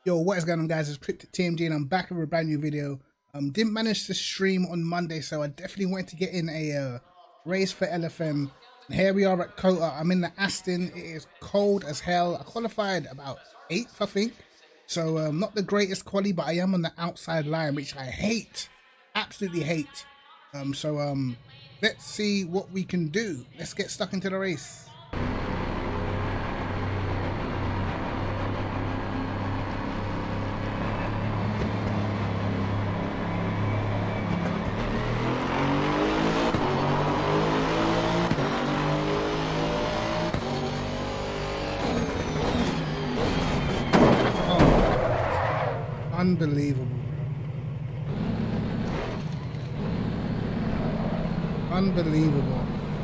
Yo, what is going on, guys? It's Cryptic TMG and I'm back with a brand new video. Didn't manage to stream on Monday, so I definitely wanted to get in a race for LFM. And here we are at Kota. I'm in the Aston. It is cold as hell. I qualified about 8th, I think. So not the greatest quali, but I am on the outside line, which I hate. Absolutely hate. Let's see what we can do. Let's get stuck into the race. Unbelievable. Unbelievable.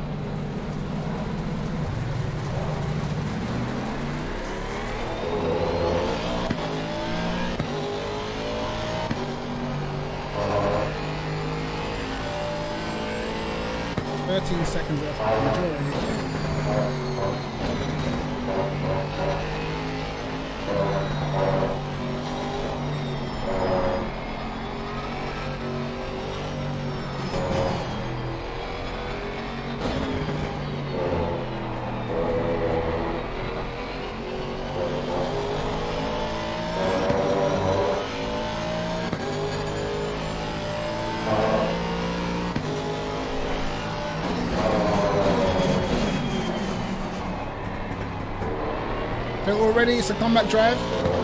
"13 seconds left. Majority. They're all ready. It's a combat drive.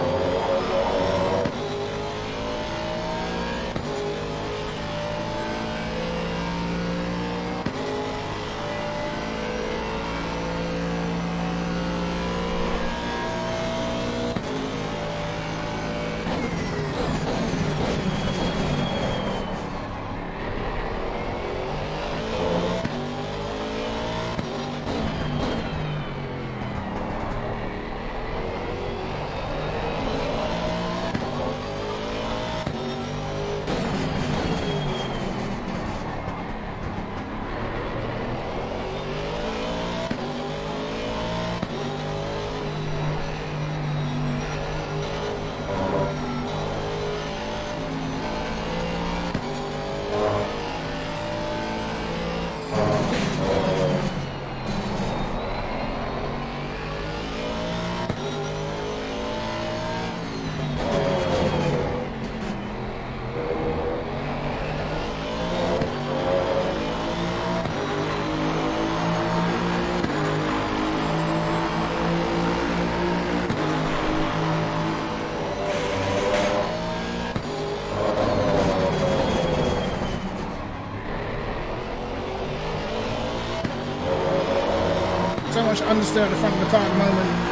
So much understeer at the front of the car at the moment.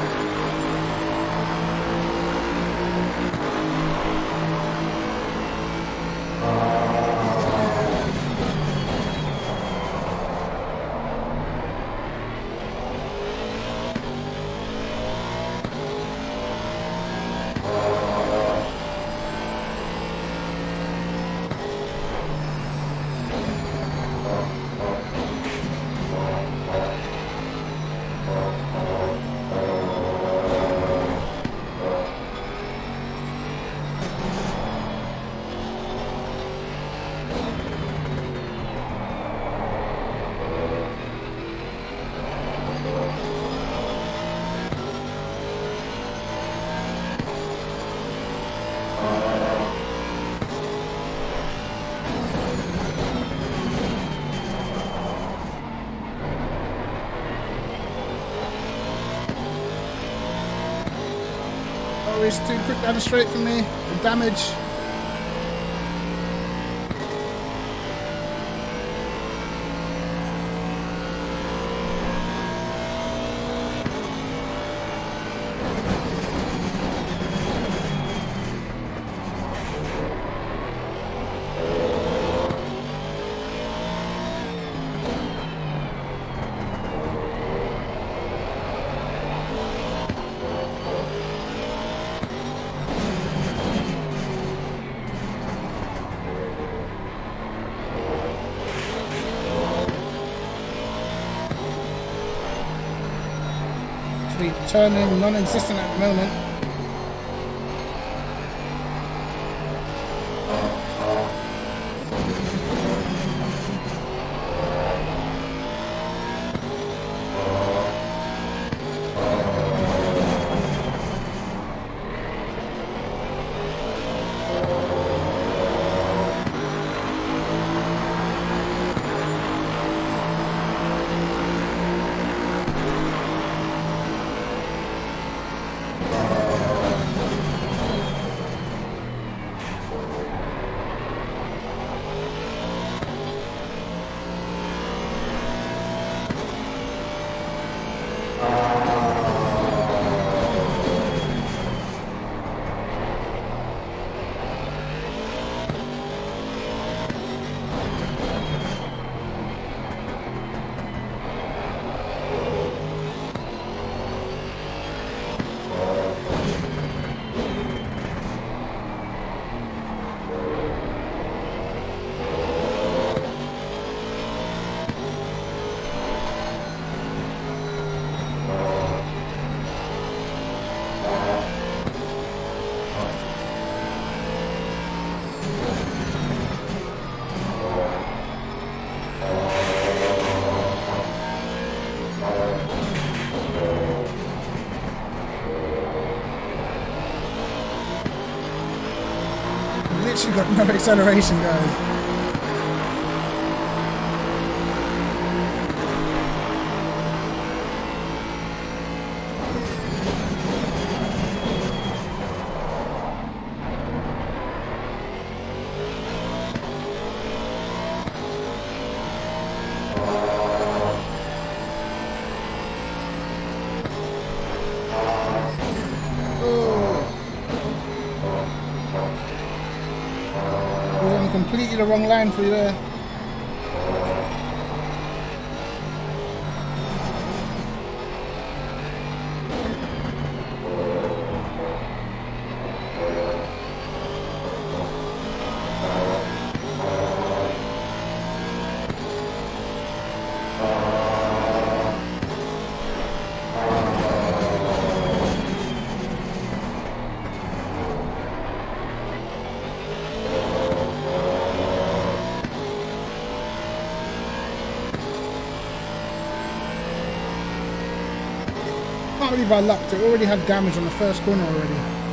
It's too quick down the straight for me. The damage. Turning non-existent at the moment. literally got no acceleration, guys. Completely the wrong line for you there. I can't believe I lucked. It already had damage on the first corner already.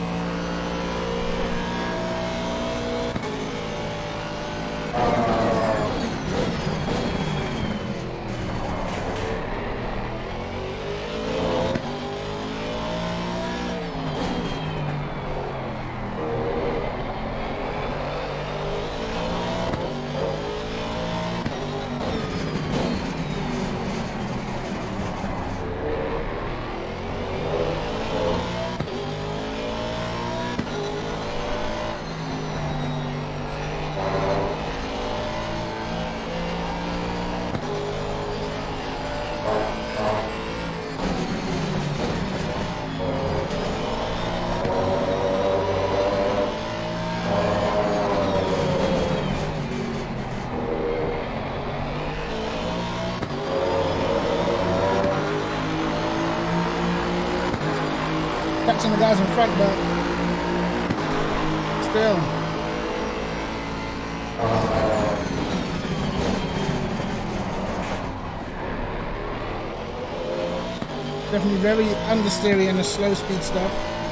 Catching the guys in front, but still. Definitely very understeery and the slow speed stuff.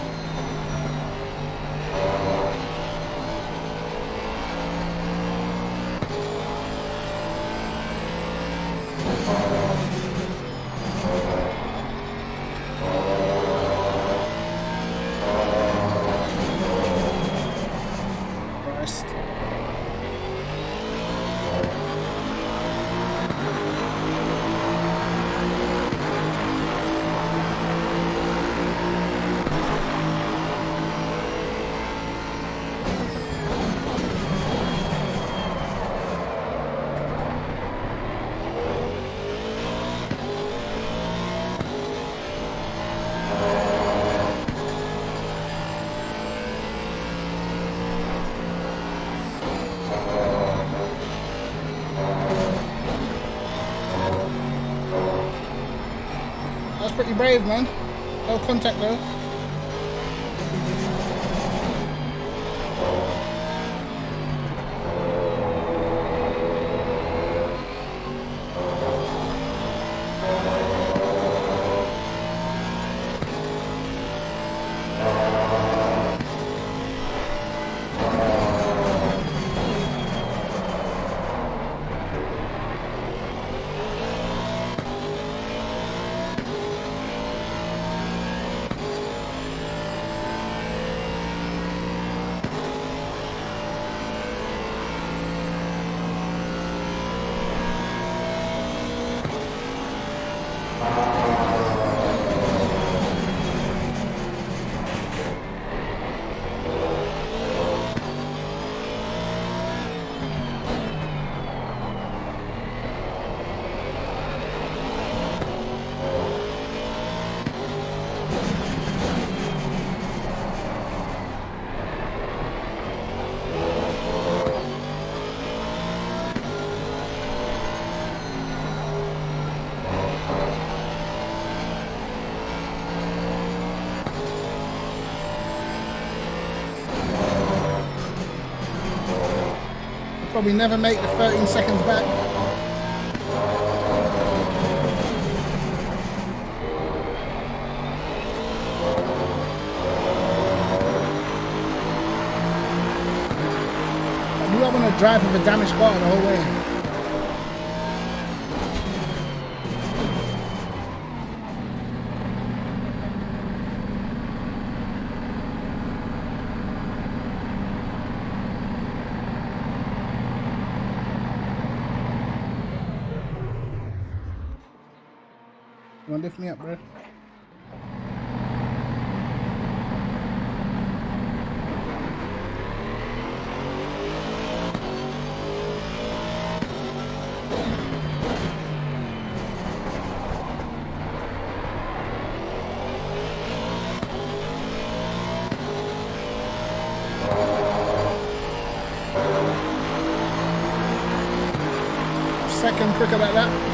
Pretty brave, man. No contact though. Probably never make the 13 seconds back. drive with a damaged car the whole way. You wanna lift me up, bro? Second quicker like that.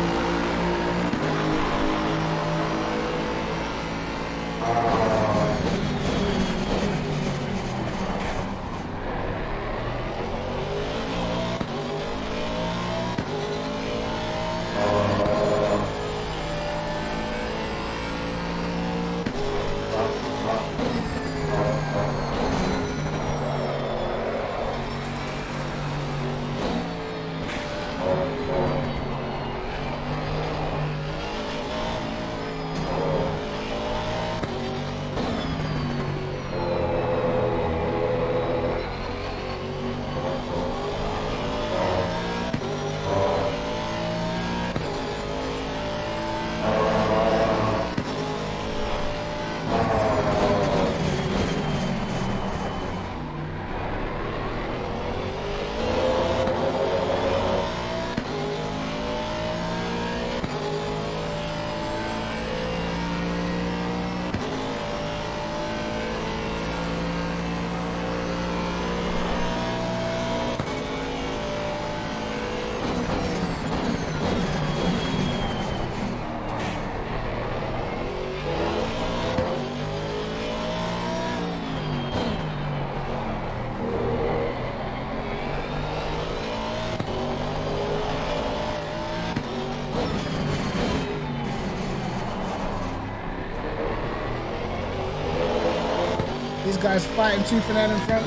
These guys fighting tooth and nail in front.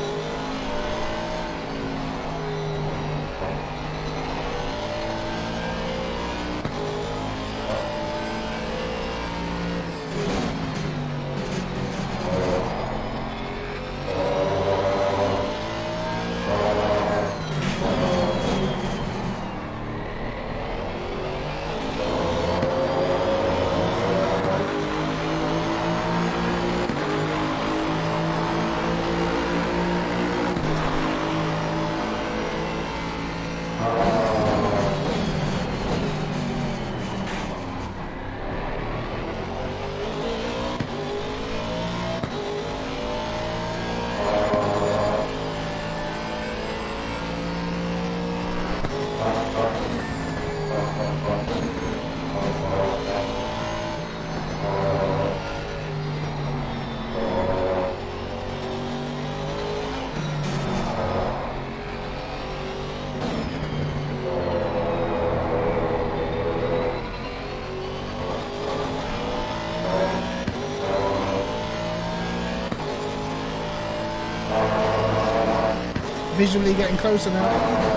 Visually getting closer now.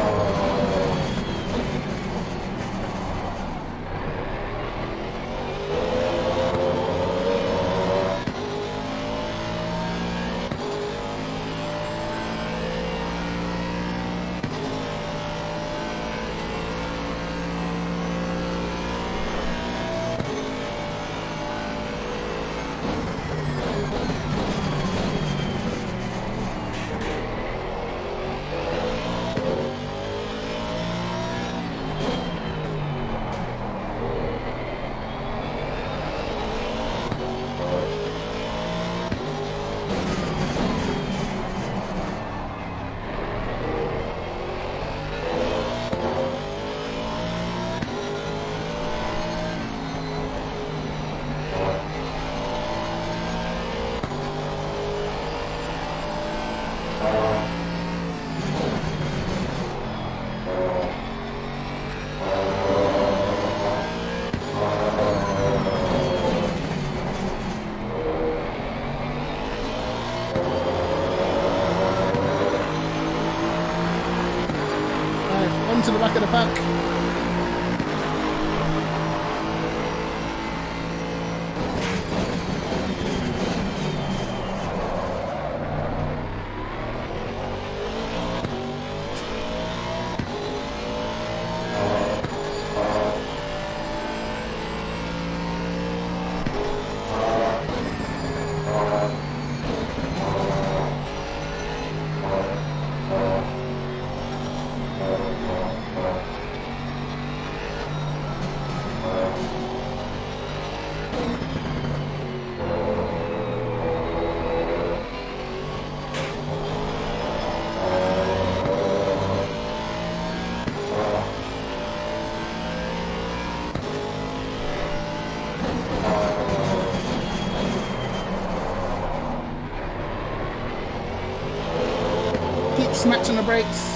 back of the pack. Smacking the brakes.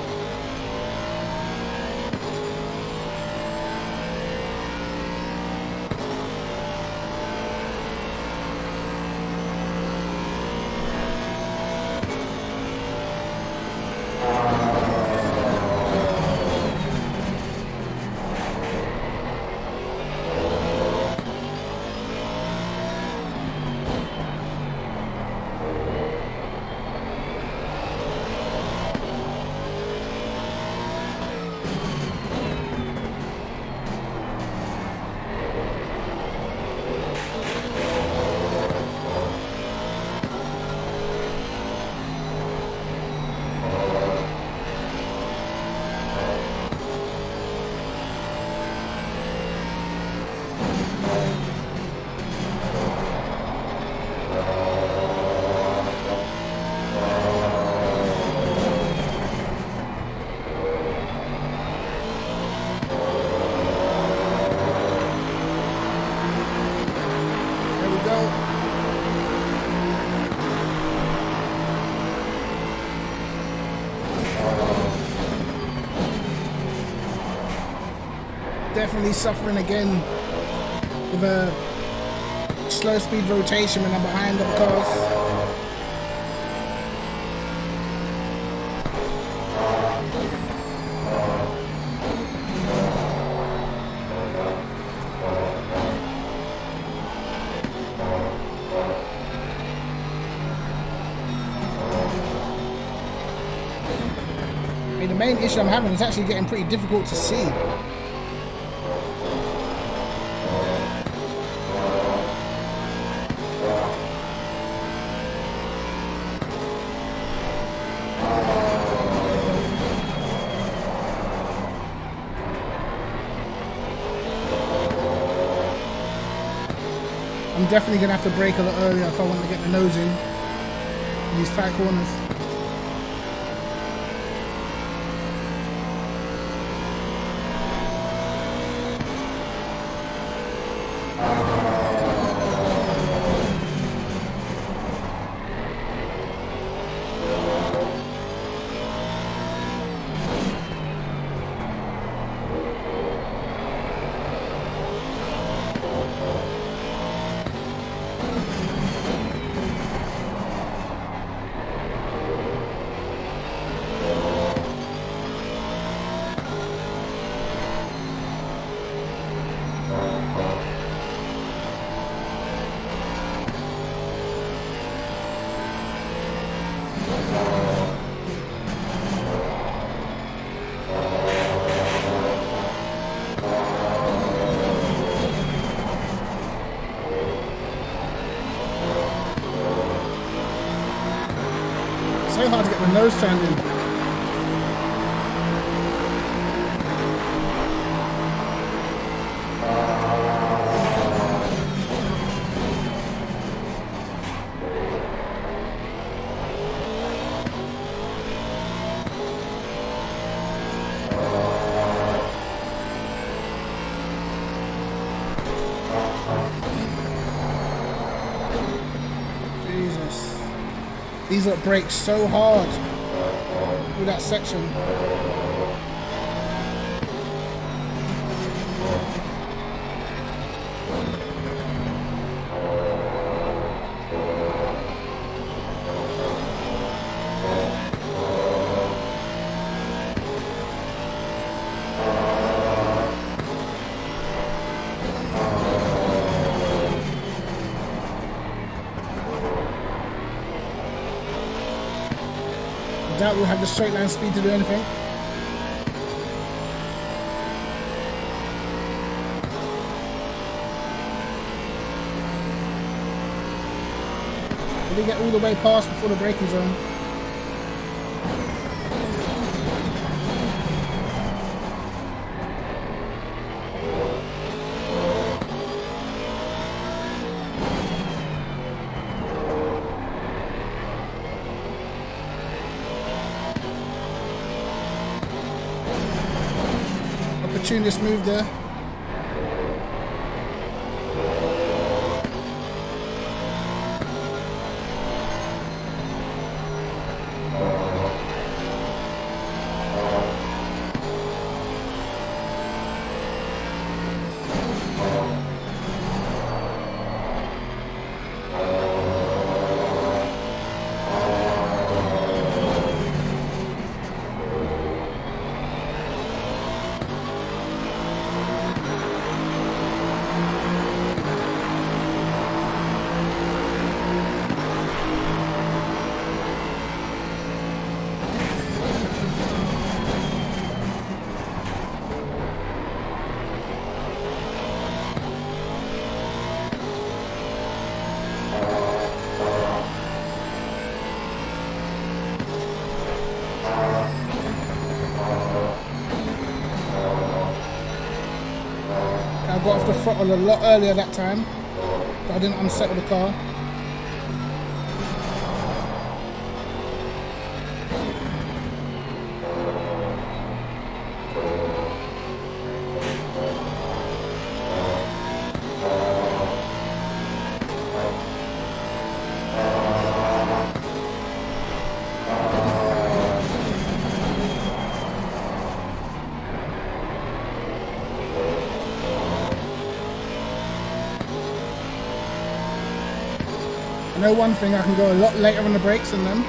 Definitely suffering again with a slow speed rotation when I'm behind other cars. I mean, the main issue I'm having is actually getting pretty difficult to see. I'm definitely going to have to brake a lot earlier if I want to get the nose in these tight corners. So hard to get the nose turned in. These lot brake so hard through that section. Doubt we'll have the straight line speed to do anything. Did we get all the way past before the braking zone? Opportunist move there. I got off the throttle a lot earlier that time, but I didn't unsettle the car. I know one thing, I can go a lot later on the brakes than them.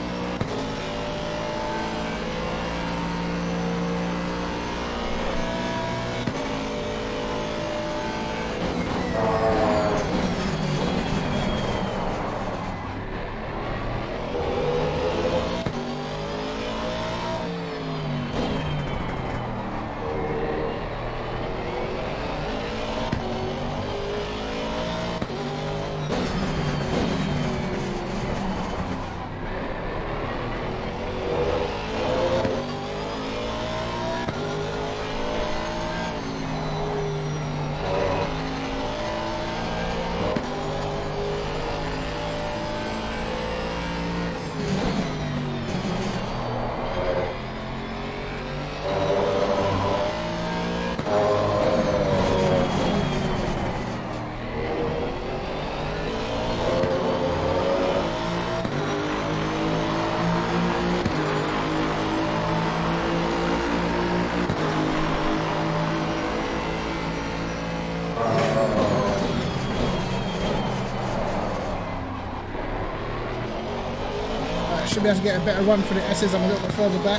Should be able to get a better run for the S's. I'm a little bit further back.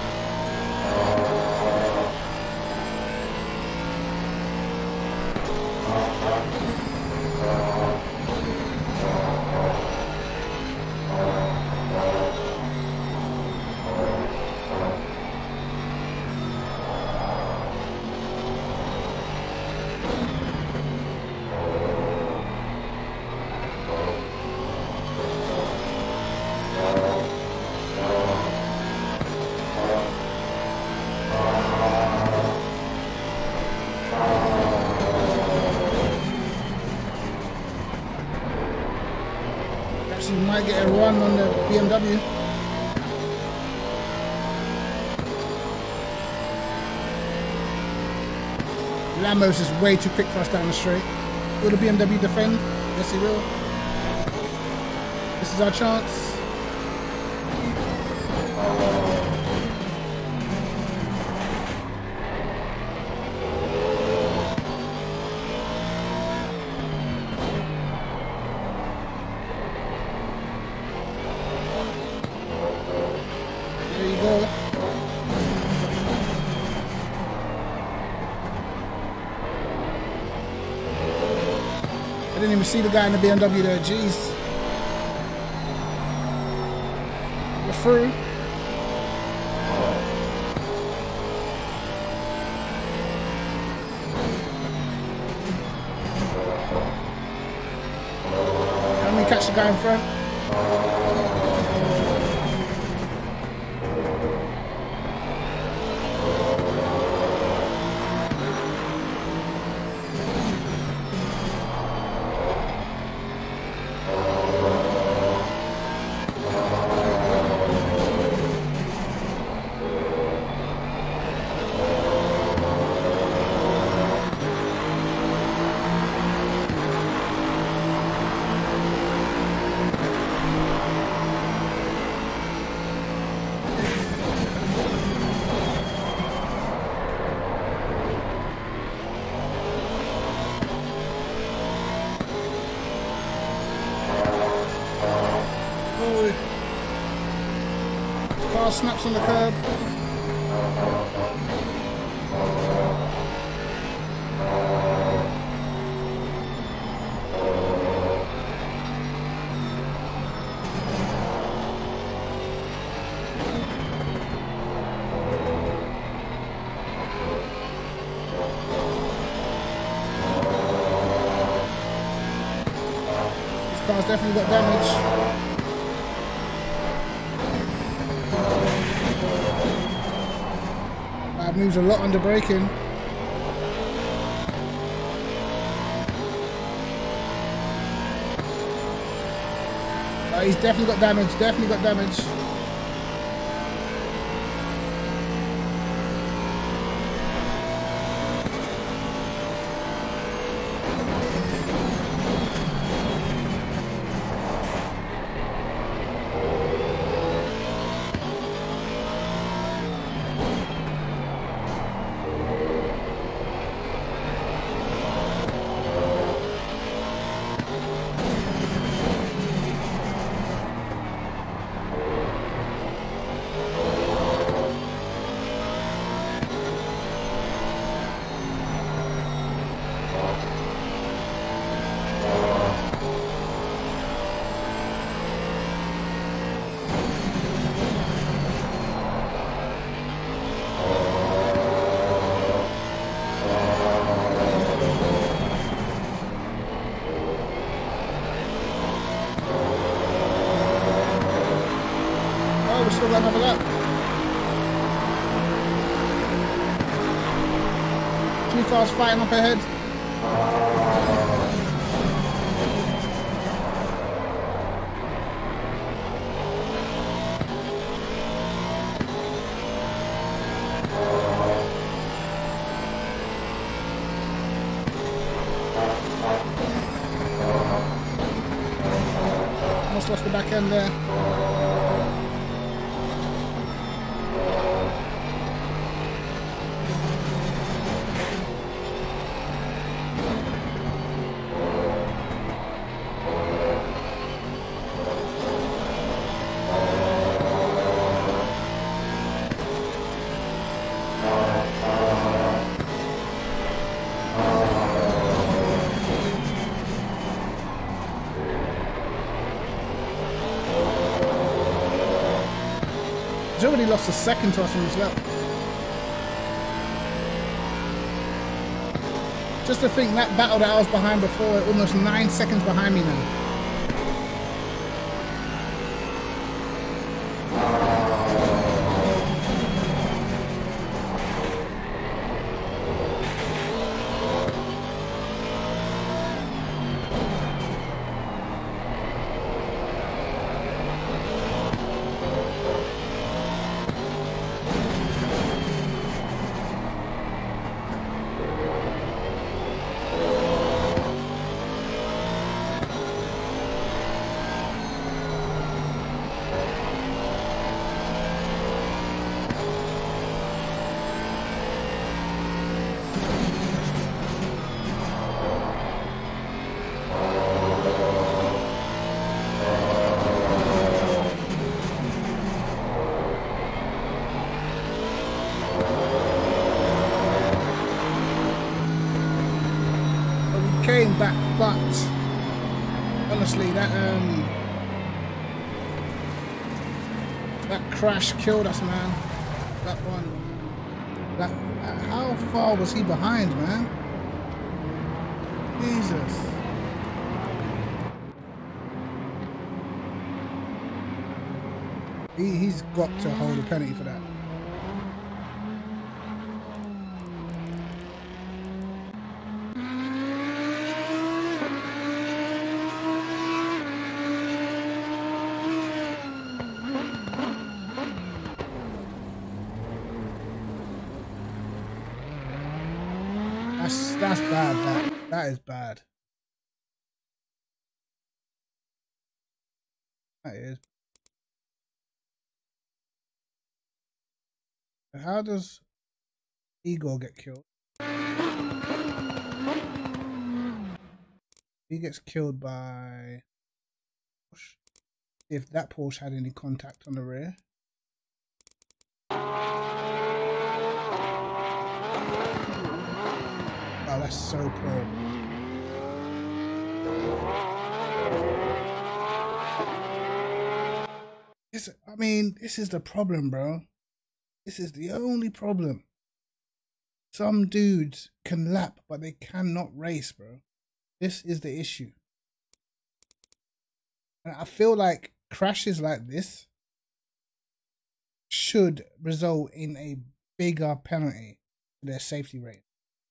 Actually might get a run on the BMW. Lamos is way too quick for us down the straight. Will the BMW defend? Yes, he will. This is our chance. There you go. I didn't even see the guy in the BMW there, jeez. We're through. you catch the guy in front? Car snaps on the curb. This car's definitely got damage. Moves a lot under braking. He's definitely got damage, definitely got damage. Still got another lap. Two cars fighting up ahead. Almost lost the back end there. He's already lost a second to us on his lap. Just to think that battle that I was behind before, almost 9 seconds behind me now. Came back, but honestly, that crash killed us, man. That one. How far was he behind, man? Jesus. He's got to hold a penalty for that. That's bad. That is bad. That is. How does Igor get killed? He gets killed by Porsche. If that Porsche had any contact on the rear. Oh, that's so poor. I mean, this is the problem, bro. This is the only problem. Some dudes can lap, but they cannot race, bro. This is the issue. And I feel like crashes like this should result in a bigger penalty for their safety rate.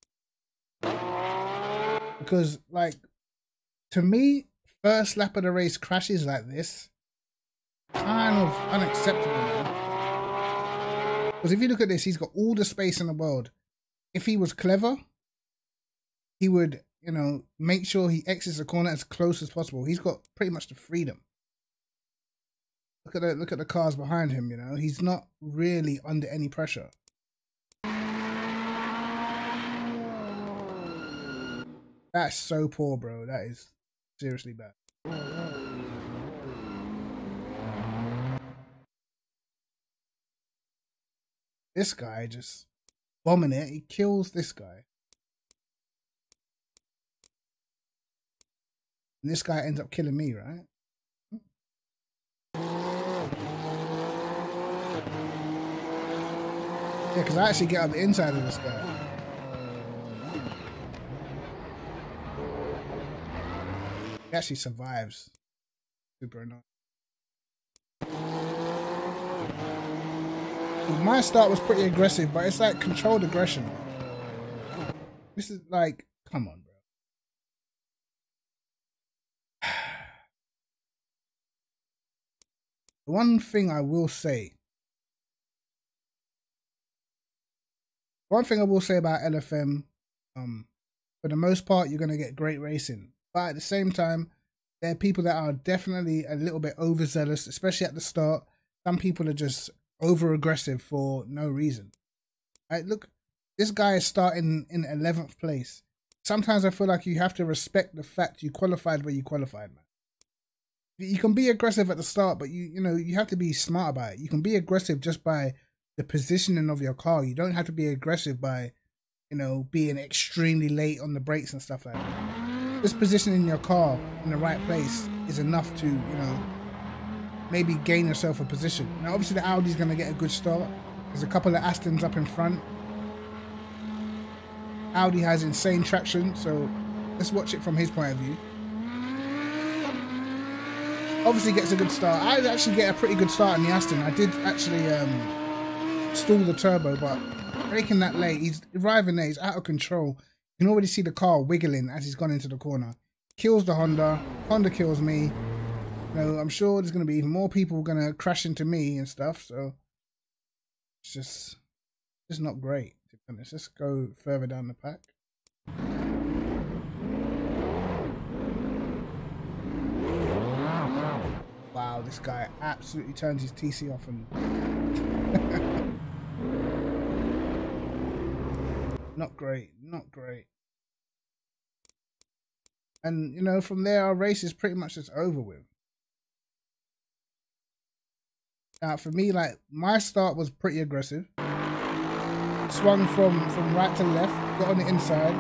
Because, like, to me, first lap of the race crashes like this, kind of unacceptable, man. Because if you look at this, he's got all the space in the world. If he was clever, he would, you know, make sure he exits the corner as close as possible. He's got pretty much the freedom. Look at the cars behind him, you know. He's not really under any pressure. That's so poor, bro. That is seriously bad. This guy just bombing it. He kills this guy. And this guy ends up killing me, right? Yeah, because I actually get on the inside of this guy. He actually survives. Super annoying. My start was pretty aggressive, but it's like controlled aggression. This is like, come on, bro. The one thing I will say about LFM, for the most part, you're going to get great racing. But at the same time, there are people that are definitely a little bit overzealous, especially at the start. Some people are just over aggressive for no reason. Right, look, this guy is starting in 11th place. Sometimes I feel like you have to respect the fact you qualified where you qualified, man. You can be aggressive at the start, but you know, you have to be smart about it. You can be aggressive just by the positioning of your car. You don't have to be aggressive by, you know, being extremely late on the brakes and stuff like that. Just positioning your car in the right place is enough to, you know, maybe gain yourself a position. Now, obviously, the Audi's going to get a good start. There's a couple of Astons up in front. Audi has insane traction, so let's watch it from his point of view. Obviously, gets a good start. I actually get a pretty good start in the Aston. I did actually stall the turbo, but braking that late, he's arriving there, he's out of control. You can already see the car wiggling as he's gone into the corner. Kills the Honda. Honda kills me. You know, I'm sure there's going to be even more people going to crash into me and stuff. So it's just not great, to be honest. Let's go further down the pack. Wow, this guy absolutely turns his TC off and not great, not great. And, you know, from there, our race is pretty much just over with. Now, for me, like, my start was pretty aggressive. Swung from right to left, got on the inside.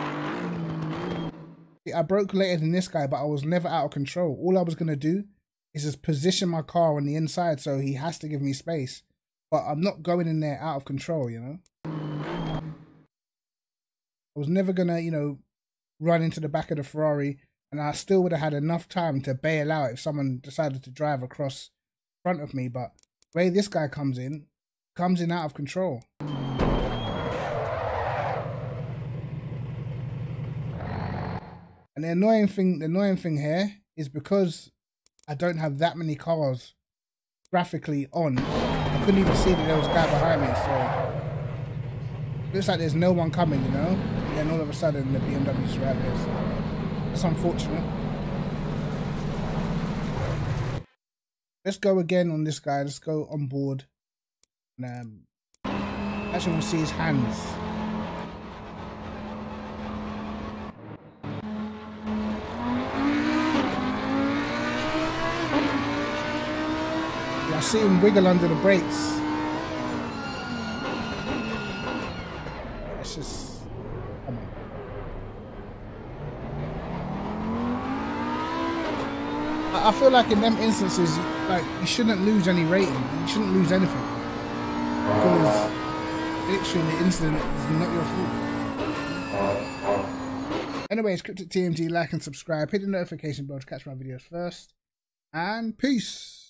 I broke later than this guy, but I was never out of control. All I was going to do is just position my car on the inside, so he has to give me space. But I'm not going in there out of control, you know? I was never going to, you know, run into the back of the Ferrari, and I still would have had enough time to bail out if someone decided to drive across front of me, but way this guy comes in out of control. And the annoying thing here is because I don't have that many cars graphically on, I couldn't even see that there was a guy behind me, so looks like there's no one coming, you know? And then all of a sudden the BMW's right there, so that's unfortunate. Let's go again on this guy, let's go on board. And actually we'll see his hands. I see him wiggle under the brakes. It's just, come on. I feel like in them instances, like, you shouldn't lose any rating. You shouldn't lose anything. Because literally the incident is not your fault. Anyways, Cryptic TMG, like and subscribe. Hit the notification bell to catch my videos first. And peace.